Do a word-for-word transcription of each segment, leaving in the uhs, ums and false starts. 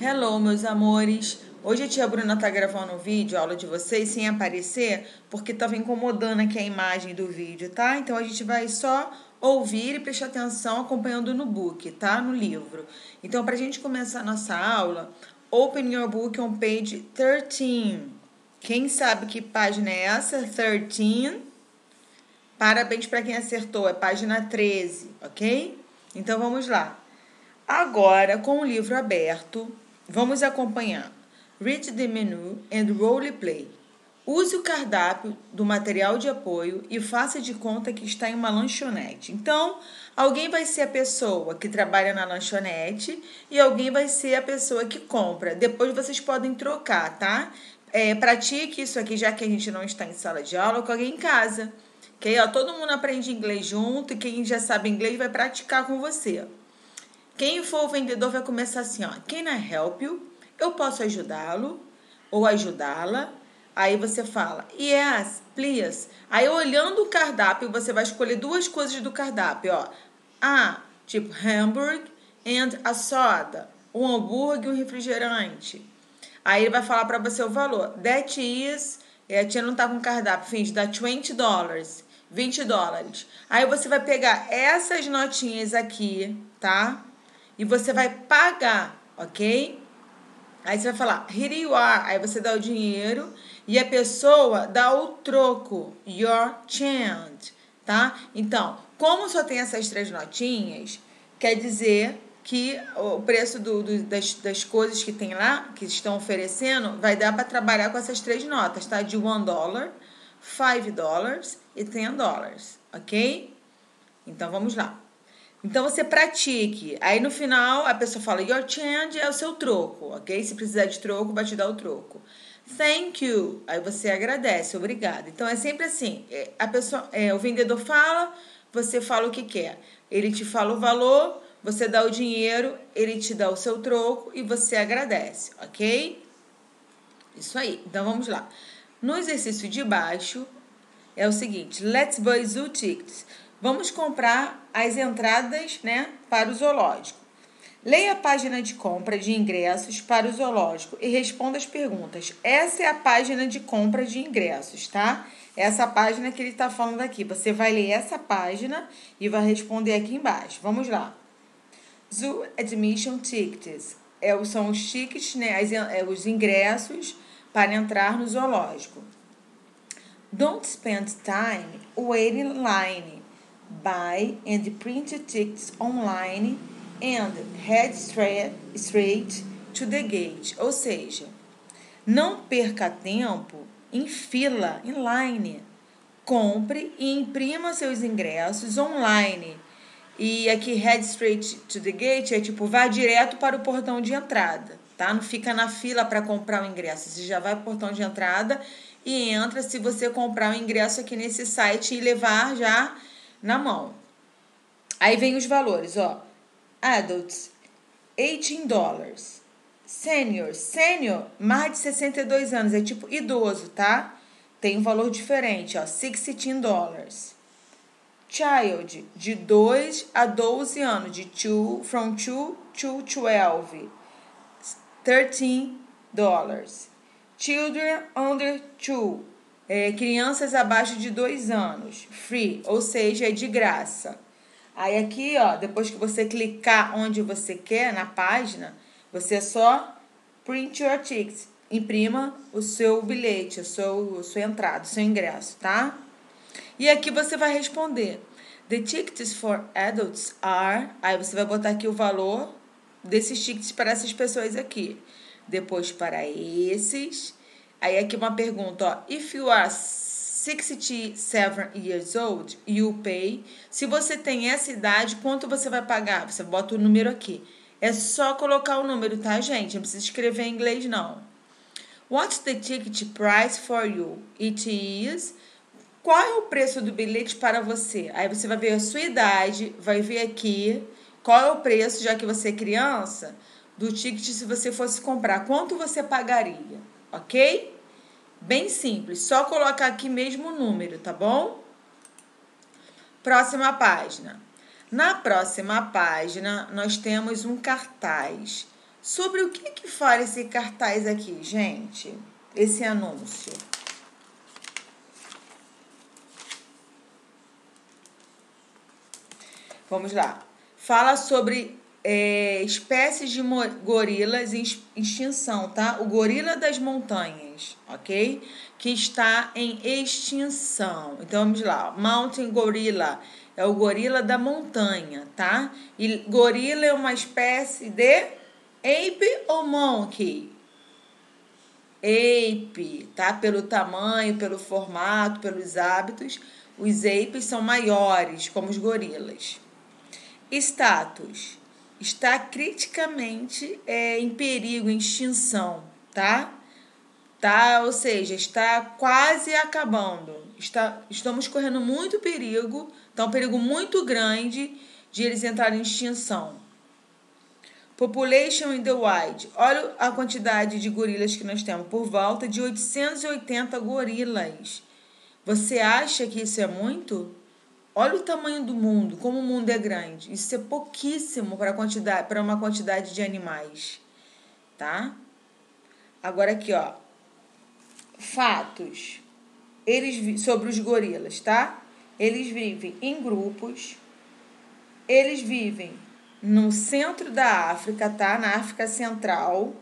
Hello, meus amores! Hoje a tia Bruna tá gravando um vídeo, aula de vocês, sem aparecer, porque tava incomodando aqui a imagem do vídeo, tá? Então a gente vai só ouvir e prestar atenção acompanhando no book, tá? No livro. Então, pra gente começar a nossa aula, open your book on page thirteen. Quem sabe que página é essa? thirteen. Parabéns para quem acertou, é página treze, ok? Então vamos lá. Agora, com o livro aberto, vamos acompanhar. Read the menu and role play. Use o cardápio do material de apoio e faça de conta que está em uma lanchonete. Então, alguém vai ser a pessoa que trabalha na lanchonete e alguém vai ser a pessoa que compra. Depois vocês podem trocar, tá? É, pratique isso aqui, já que a gente não está em sala de aula, com alguém em casa. Ok? Ó, todo mundo aprende inglês junto e quem já sabe inglês vai praticar com você. Quem for o vendedor vai começar assim, ó. Can I help you? Eu posso ajudá-lo ou ajudá-la? Aí você fala, yes, please. Aí olhando o cardápio, você vai escolher duas coisas do cardápio, ó. Ah, tipo hamburger and a soda. Um hambúrguer e um refrigerante. Aí ele vai falar para você o valor. That is, a tia não tá com cardápio, fins, dá vinte dólares. vinte dólares. Aí você vai pegar essas notinhas aqui, tá? E você vai pagar, ok? Aí você vai falar, here you are. Aí você dá o dinheiro e a pessoa dá o troco, your change, tá? Então, como só tem essas três notinhas, quer dizer que o preço do, do, das, das coisas que tem lá, que estão oferecendo, vai dar para trabalhar com essas três notas, tá? De one dollar, five dollars e ten dollars, ok? Então, vamos lá. Então, você pratique. Aí, no final, a pessoa fala, your change é o seu troco, ok? Se precisar de troco, vai te dar o troco. Thank you. Aí, você agradece, obrigada. Então, é sempre assim. A pessoa, é, o vendedor fala, você fala o que quer. Ele te fala o valor, você dá o dinheiro, ele te dá o seu troco e você agradece, ok? Isso aí. Então, vamos lá. No exercício de baixo, é o seguinte. Let's buy zoo tickets. Vamos comprar as entradas, né, para o zoológico. Leia a página de compra de ingressos para o zoológico e responda as perguntas. Essa é a página de compra de ingressos, tá? Essa página que ele está falando aqui. Você vai ler essa página e vai responder aqui embaixo. Vamos lá. Zoo admission tickets. É, são os tickets, né, as, é, os ingressos para entrar no zoológico. Don't spend time waiting in line. Buy and print tickets online and head straight, straight to the gate. Ou seja, não perca tempo em fila, em line. Compre e imprima seus ingressos online. E aqui, head straight to the gate, é tipo, vá direto para o portão de entrada, tá? Não fica na fila para comprar o ingresso. Você já vai para o portão de entrada e entra se você comprar o ingresso aqui nesse site e levar já na mão. Aí vem os valores, ó. Adults, eighteen dollars. Senior, senior, mais de sessenta e dois anos, é tipo idoso, tá? Tem um valor diferente, ó, sixteen dollars. Child, de dois a doze anos, de two, from two to twelve, thirteen dollars. Children under two, é, crianças abaixo de dois anos, free, ou seja, é de graça. Aí aqui, ó, depois que você clicar onde você quer na página, você só print your ticket, imprima o seu bilhete, o seu, a sua entrada, o seu ingresso, tá? E aqui você vai responder. The tickets for adults are... Aí você vai botar aqui o valor desses tickets para essas pessoas aqui. Depois para esses. Aí aqui uma pergunta, ó. If you are sixty-seven years old, you pay. Se você tem essa idade, quanto você vai pagar? Você bota o número aqui. É só colocar o número, tá, gente? Não precisa escrever em inglês, não. What's the ticket price for you? It is... Qual é o preço do bilhete para você? Aí você vai ver a sua idade, vai ver aqui qual é o preço, já que você é criança, do ticket se você fosse comprar. Quanto você pagaria, ok? Bem simples, só colocar aqui mesmo o número, tá bom? Próxima página. Na próxima página, nós temos um cartaz. Sobre o que que fala esse cartaz aqui, gente? Esse anúncio. Vamos lá. Fala sobre é, espécies de gorilas em extinção, tá? O gorila das montanhas, ok? Que está em extinção. Então, vamos lá. Mountain gorilla é o gorila da montanha, tá? E gorila é uma espécie de ape ou monkey? Ape, tá? Pelo tamanho, pelo formato, pelos hábitos. Os apes são maiores, como os gorilas. Status. Está criticamente é, em perigo, em extinção, tá? Tá? Ou seja, está quase acabando. Está, estamos correndo muito perigo, tá um perigo muito grande de eles entrarem em extinção. Population in the wild. Olha a quantidade de gorilas que nós temos. Por volta de oitocentos e oitenta gorilas. Você acha que isso é muito? Olha o tamanho do mundo, como o mundo é grande. Isso é pouquíssimo para quantidade, para uma quantidade de animais, tá? Agora aqui, ó. Fatos. Eles sobre os gorilas, tá? Eles vivem em grupos. Eles vivem no centro da África, tá? Na África Central.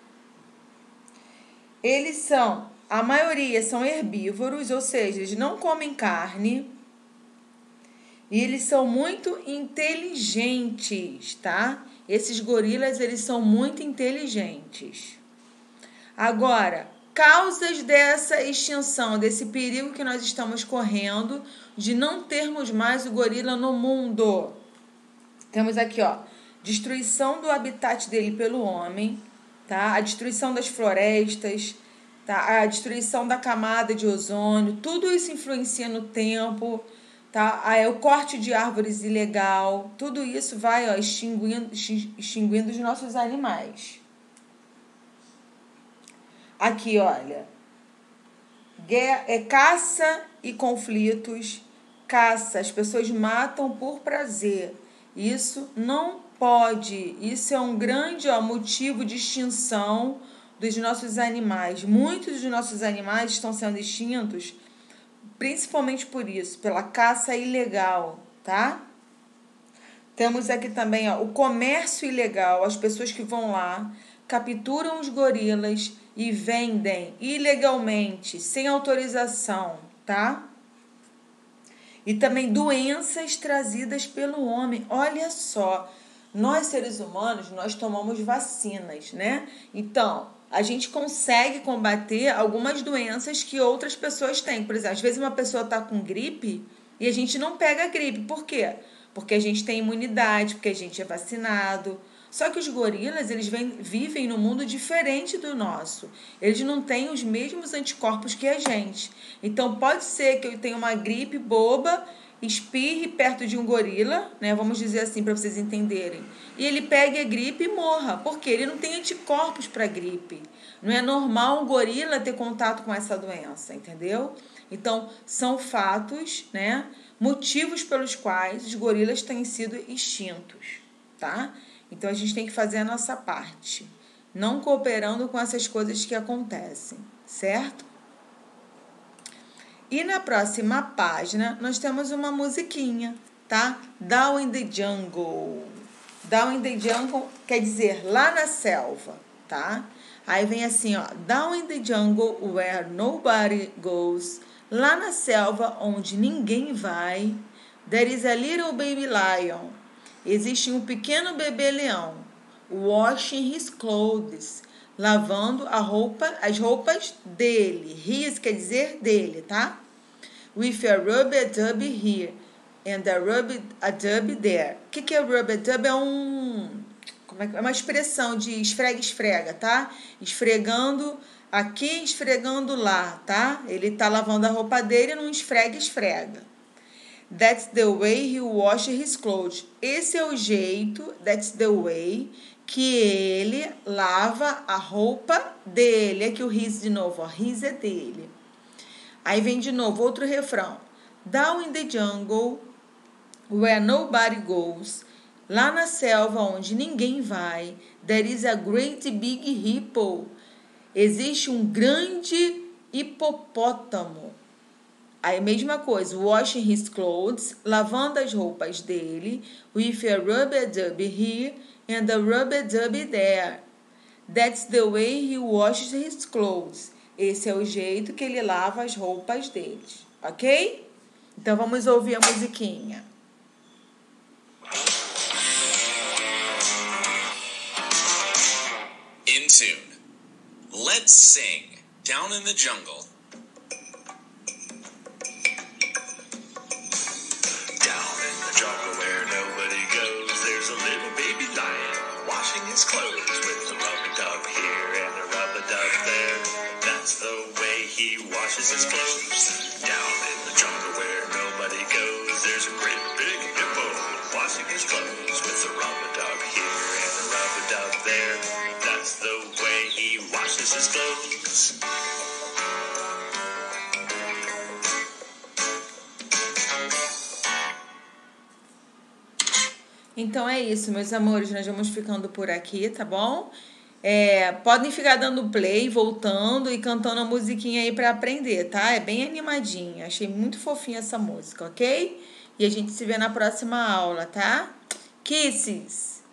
Eles são, a maioria são herbívoros, ou seja, eles não comem carne. E eles são muito inteligentes, tá? Esses gorilas, eles são muito inteligentes. Agora, causas dessa extinção, desse perigo que nós estamos correndo de não termos mais o gorila no mundo. Temos aqui, ó, destruição do habitat dele pelo homem, tá? A destruição das florestas, tá? A destruição da camada de ozônio, tudo isso influencia no tempo. Tá? Ah, é o corte de árvores ilegal, tudo isso vai ó, extinguindo, extinguindo os nossos animais. Aqui, olha, guerra, é caça e conflitos, caça, as pessoas matam por prazer. Isso não pode, isso é um grande ó, motivo de extinção dos nossos animais. Muitos dos nossos animais estão sendo extintos principalmente por isso, pela caça ilegal, tá? Temos aqui também ó, o comércio ilegal, as pessoas que vão lá, capturam os gorilas e vendem ilegalmente, sem autorização, tá? E também doenças trazidas pelo homem. Olha só, nós seres humanos, nós tomamos vacinas, né? Então, a gente consegue combater algumas doenças que outras pessoas têm. Por exemplo, às vezes uma pessoa está com gripe e a gente não pega a gripe. Por quê? Porque a gente tem imunidade, porque a gente é vacinado. Só que os gorilas, eles vem, vivem num mundo diferente do nosso. Eles não têm os mesmos anticorpos que a gente. Então, pode ser que eu tenha uma gripe boba, espirre perto de um gorila, né? Vamos dizer assim para vocês entenderem. E ele pegue a gripe e morra. Por quê? Ele não tem anticorpos para gripe. Não é normal um gorila ter contato com essa doença, entendeu? Então, são fatos, né? Motivos pelos quais os gorilas têm sido extintos, tá? Então, a gente tem que fazer a nossa parte, não cooperando com essas coisas que acontecem, certo? E na próxima página, nós temos uma musiquinha, tá? Down in the Jungle. Down in the Jungle quer dizer lá na selva, tá? Aí vem assim, ó. Down in the jungle where nobody goes. Lá na selva onde ninguém vai. There is a little baby lion. Existe um pequeno bebê leão. Washing his clothes. Lavando a roupa, as roupas dele. His quer dizer dele, tá? With a rub-a-dub here and a rub-a-dub there. O que, que é rub-a-dub? É um, como é, é uma expressão de esfrega-esfrega, tá? Esfregando aqui, esfregando lá, tá? Ele tá lavando a roupa dele num esfrega-esfrega. That's the way he washes his clothes. Esse é o jeito, that's the way, que ele lava a roupa dele. Aqui o his de novo, ó. His é dele. Aí vem de novo outro refrão. Down in the jungle, where nobody goes. Lá na selva onde ninguém vai, there is a great big hippo. Existe um grande hipopótamo. Aí, mesma coisa, washing his clothes, lavando as roupas dele, with a rub-a-dub here and a rub-a-dub there. That's the way he washes his clothes. Esse é o jeito que ele lava as roupas dele, ok? Então, vamos ouvir a musiquinha. In tune. Let's sing. Down in the jungle. Down in the jungle where nobody goes, there's a little baby lion washing his clothes with a rub-a-dub here and a rub-a-dub there. That's the way he washes his clothes. Down in the jungle where nobody goes, there's a great big hippo washing his clothes with a rub-a-dub here and a rub-a-dub there. That's the way he washes his clothes. Então é isso, meus amores, nós vamos ficando por aqui, tá bom? É, podem ficar dando play, voltando e cantando a musiquinha aí para aprender, tá? É bem animadinha, achei muito fofinha essa música, ok? E a gente se vê na próxima aula, tá? Kisses!